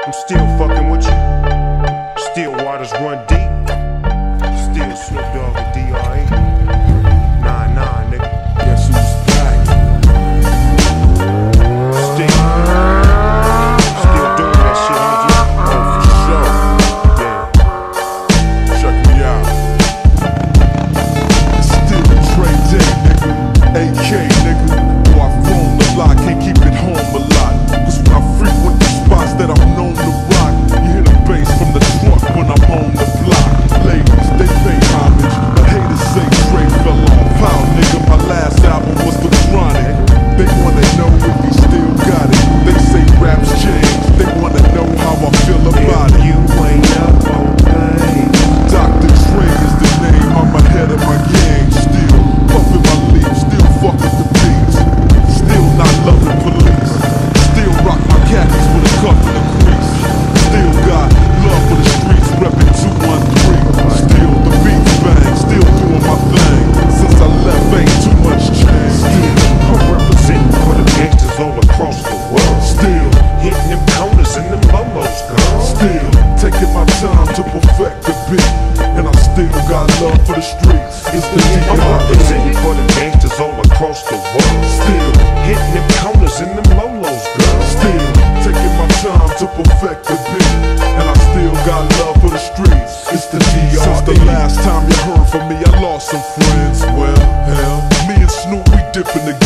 I'm still fucking with you. Still waters run deep. Still Snoop Dogg and D.R.E. Nah, nigga. Guess who's back? Still doing that shit, aren't you? Oh, for sure. Yeah. Check me out. Still Dre Day, nigga. AK, nigga. Boy, I've grown a lot, can't keep it home a lot. Cause when I frequent the spots that I'm known to rock, you hear the bass from the trunk when I'm on the block. Ladies, they pay homage, but haters say Dre fell off. How, nigga, my last album was The Chronic. They wanna know if he still got it. They say raps change, they wanna know how I feel about it. You ain't up on things. Dr. Dre is the name, I'm ahead of my game. Still puffin' my leaf, still fuck with the beats. Still not loving police. Still rock my khakis with a cuff and a crease. Still got love for the streets, reppin' 213. Still the beats bang, still doing my thing. Since I left, ain't too much change. I'm representing for the gangsters all across the world. Still Hitting them corners and them momos, girl. Still taking my time to perfect the beat. And I still got love for the streets. It's the I'm representing for the gangsters all across the world. Still Hitting them corners and them lolos, girl. Still taking my time to perfect the beat. And I still got love for the streets. It's the D.R.E. Since the last time you heard from me, I lost some friends. Well, hell, me and Snoop, we dipping together.